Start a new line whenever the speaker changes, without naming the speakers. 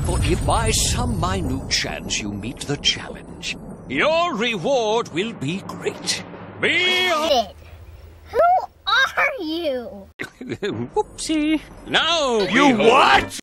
For if by some minute chance you meet the challenge, your reward will be great.
Who are you?
Whoopsie. Now,
You what?